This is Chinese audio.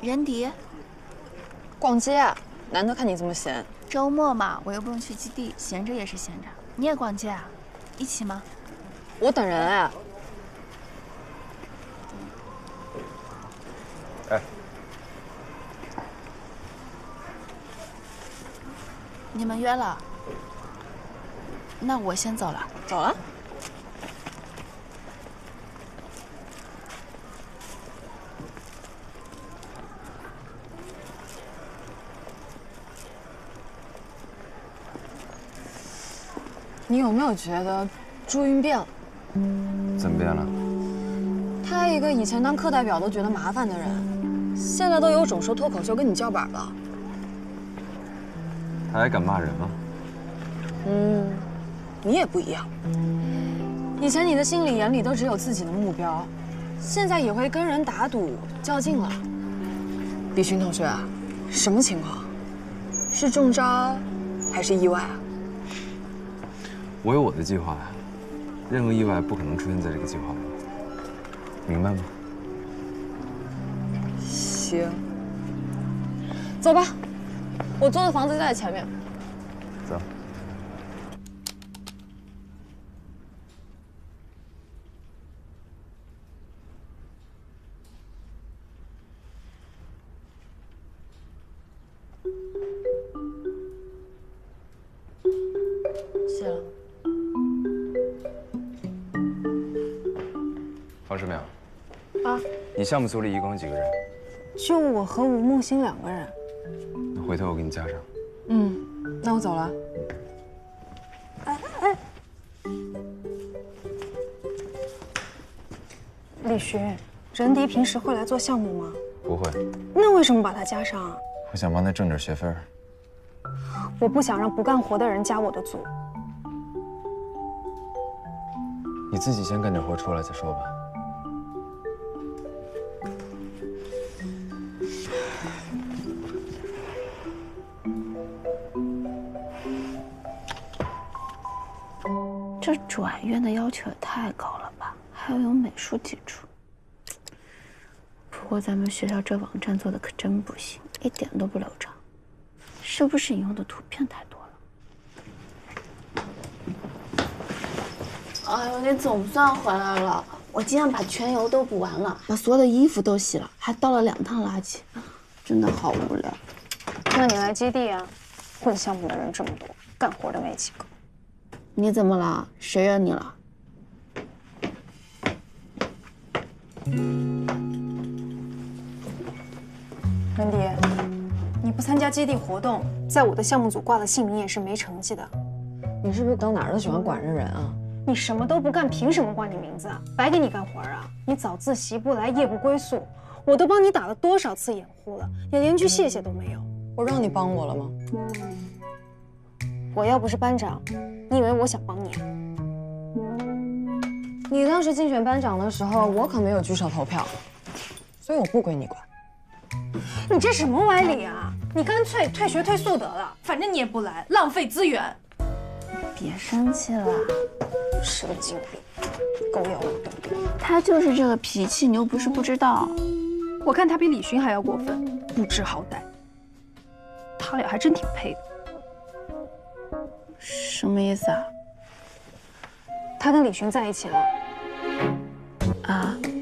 任迪， 逛街啊？难得看你这么闲。 周末嘛，我又不用去基地，闲着也是闲着。你也逛街啊？一起吗？ 我等人啊。 哎， 你们约了？那我先走了。 走了。你有没有觉得朱云变了？ 怎么变了？ 他一个以前当课代表都觉得麻烦的人，现在都有种说脱口秀跟你叫板了。 他还敢骂人吗？ 你也不一样。以前你的心里眼里都只有自己的目标，现在也会跟人打赌较劲了。李寻同学啊，什么情况？是中招，还是意外啊？ 我有我的计划呀，任何意外不可能出现在这个计划里，明白吗？ 行，走吧，我租的房子就在前面。 走。 谢了。 方世淼， 啊， 你项目组里一共有几个人？ 就我和吴木星2个人。 那回头我给你加上。 那我走了。李寻，任迪平时会来做项目吗？ 不会， 那为什么把他加上啊？ 我想帮他挣点学分。 我不想让不干活的人加我的组。 你自己先干点活出来再说吧。 这转院的要求也太高了吧，还要有美术基础。不过咱们学校这网站做的可真不行，一点都不流畅。是不是引用的图片太多了？哎呦，你总算回来了！我今天把全油都补完了，把所有的衣服都洗了，还倒了2趟垃圾，真的好无聊。 那你来基地啊？混项目的人这么多，干活的没几个。 你怎么了？谁惹你了？ 任迪，你不参加基地活动，在我的项目组挂了姓名也是没成绩的。你是不是到哪儿都喜欢管着人啊？你什么都不干，凭什么挂你名字啊？白给你干活啊？你早自习不来，夜不归宿，我都帮你打了多少次掩护了，你连句谢谢都没有。我让你帮我了吗？我要不是班长，你以为我想帮你啊？你当时竞选班长的时候，我可没有举手投票，所以我不归你管。你这什么歪理啊？你干脆退学退宿得了，反正你也不来，浪费资源。 别生气了， 是个精病，狗咬吕洞。 他就是这个脾气，你又不是不知道。 我看他比李寻还要过分，不知好歹。他俩还真挺配的。 什么意思啊？ 他跟李寻在一起了。 啊？